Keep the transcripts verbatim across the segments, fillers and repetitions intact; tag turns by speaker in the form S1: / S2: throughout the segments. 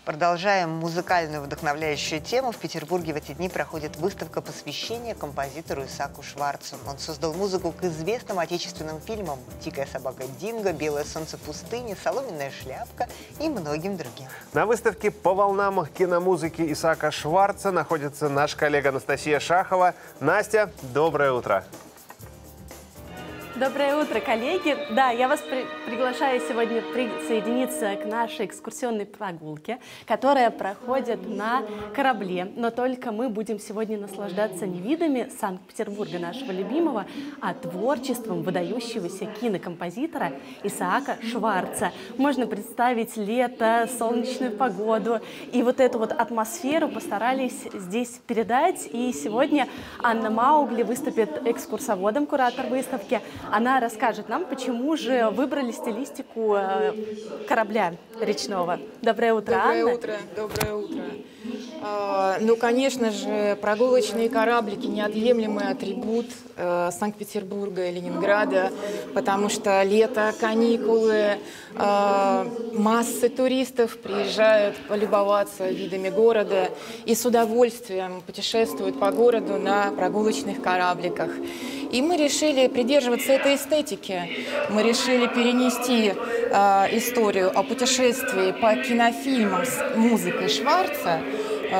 S1: Продолжаем музыкальную вдохновляющую тему. В Петербурге в эти дни проходит выставка посвящения композитору Исааку Шварцу. Он создал музыку к известным отечественным фильмам «Дикая собака Динго», «Белое солнце пустыни», «Соломенная шляпка» и многим другим.
S2: На выставке по волнам киномузыки Исаака Шварца находится наш коллега Анастасия Шахова. Настя, доброе утро.
S3: Доброе утро, коллеги. Да, я вас при приглашаю сегодня присоединиться к нашей экскурсионной прогулке, которая проходит на корабле. Но только мы будем сегодня наслаждаться не видами Санкт-Петербурга, нашего любимого, а творчеством выдающегося кинокомпозитора Исаака Шварца. Можно представить лето, солнечную погоду. И вот эту вот атмосферу постарались здесь передать. И сегодня Анна Маугли выступит экскурсоводом, куратор выставки. Она расскажет нам, почему же выбрали стилистику корабля речного. Доброе утро,
S4: Доброе
S3: Анна.
S4: утро, доброе утро. А, ну, конечно же, прогулочные кораблики – неотъемлемый атрибут э, Санкт-Петербурга и Ленинграда, потому что лето, каникулы, э, массы туристов приезжают полюбоваться видами города и с удовольствием путешествуют по городу на прогулочных корабликах. И мы решили придерживаться этой эстетики. Мы решили перенести э, историю о путешествии по кинофильмам с музыкой Шварца э,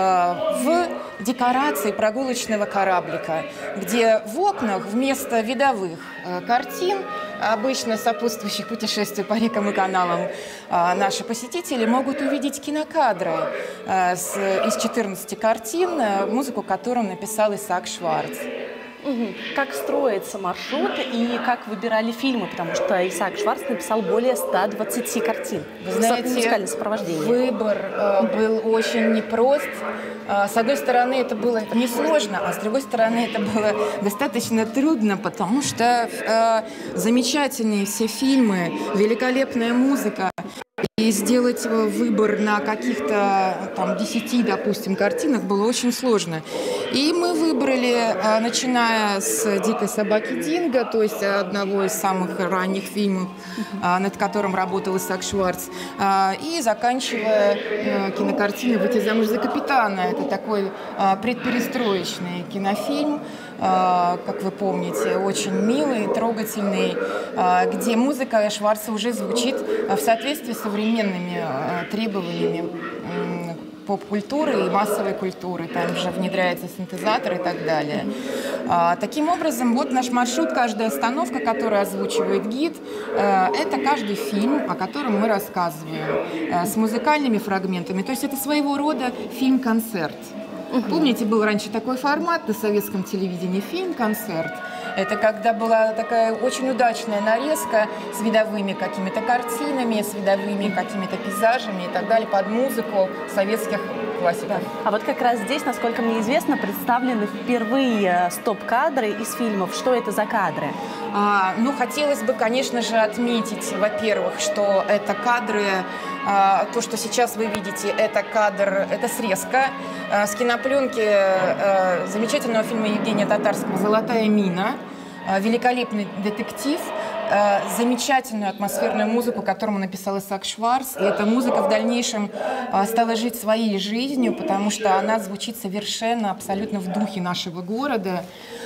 S4: в декорации прогулочного кораблика, где в окнах вместо видовых э, картин, обычно сопутствующих путешествию по рекам и каналам, э, наши посетители могут увидеть кинокадры э, с, из четырнадцати картин, э, музыку которым написал Исаак Шварц.
S3: Угу. Как строится маршрут и как выбирали фильмы, потому что Исаак Шварц написал более ста двадцати картин.
S4: Вы знаете,
S3: музыкальное сопровождение.
S4: Выбор э, был очень непрост. Э, с одной стороны, это было несложно, а с другой стороны, это было достаточно трудно, потому что э, замечательные все фильмы, великолепная музыка. И сделать выбор на каких-то там десяти, допустим, картинах было очень сложно. И мы выбрали, начиная с «Дикой собаки Динго», то есть одного из самых ранних фильмов, над которым работал Исаак Шварц, и заканчивая кинокартиной «Выйти замуж за капитана». Это такой предперестроечный кинофильм, как вы помните, очень милый, трогательный, где музыка Шварца уже звучит в соответствии с современными требованиями поп-культуры и массовой культуры. Там же внедряется синтезатор и так далее. Таким образом, вот наш маршрут, каждая остановка, которую озвучивает гид, это каждый фильм, о котором мы рассказываем, с музыкальными фрагментами. То есть это своего рода фильм-концерт. Угу. Помните, был раньше такой формат на советском телевидении – фильм-концерт. Это когда была такая очень удачная нарезка с видовыми какими-то картинами, с видовыми какими-то пейзажами и так далее под музыку советских классиков.
S3: Да. А вот как раз здесь, насколько мне известно, представлены впервые стоп-кадры из фильмов. Что это за кадры?
S4: А, ну, хотелось бы, конечно же, отметить, во-первых, что это кадры, а, то, что сейчас вы видите, это кадр, это срезка а, с кинопленки а, замечательного фильма Евгения Татарского «Золотая мина». А, великолепный детектив, а, замечательную атмосферную музыку, которую написал Исаак Шварц. И эта музыка в дальнейшем а, стала жить своей жизнью, потому что она звучит совершенно, абсолютно в духе нашего города.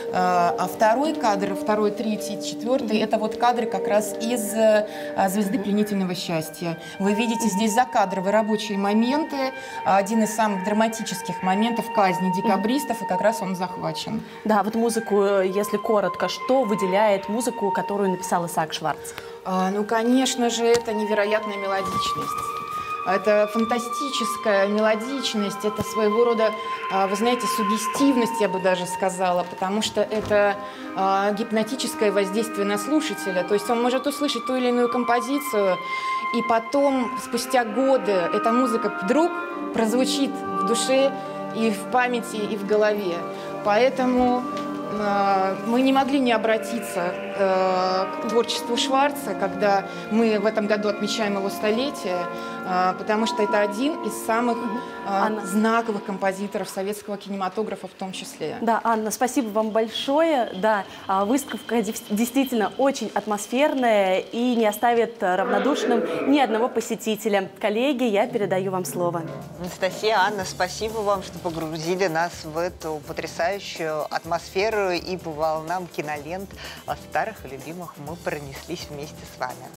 S4: А второй кадр, второй, третий, четвертый, это вот кадры как раз из «Звезды пленительного счастья». Вы видите здесь закадровые рабочие моменты, один из самых драматических моментов казни декабристов, и как раз он захвачен.
S3: Да, вот музыку, если коротко, что выделяет музыку, которую написал Исаак Шварц?
S4: А, ну, конечно же, это невероятная мелодичность. Это фантастическая мелодичность, это своего рода, вы знаете, суггестивность, я бы даже сказала, потому что это гипнотическое воздействие на слушателя. То есть он может услышать ту или иную композицию, и потом, спустя годы, эта музыка вдруг прозвучит в душе и в памяти, и в голове. Поэтому э, мы не могли не обратиться э, к творчеству Шварца, когда мы в этом году отмечаем его столетие, э, потому что это один из самых э,
S3: Анна.
S4: знаковых композиторов советского кинематографа в том числе.
S3: Да, Анна, спасибо вам большое. Да, а, выставка дес- действительно очень атмосферная и не оставит равнодушным ни одного посетителя. Коллеги, я передаю вам слово.
S1: Анастасия, Анна, спасибо вам, что погрузили нас в эту потрясающую атмосферу, и по волнам кинолент старых и любимых мы пронеслись вместе с вами.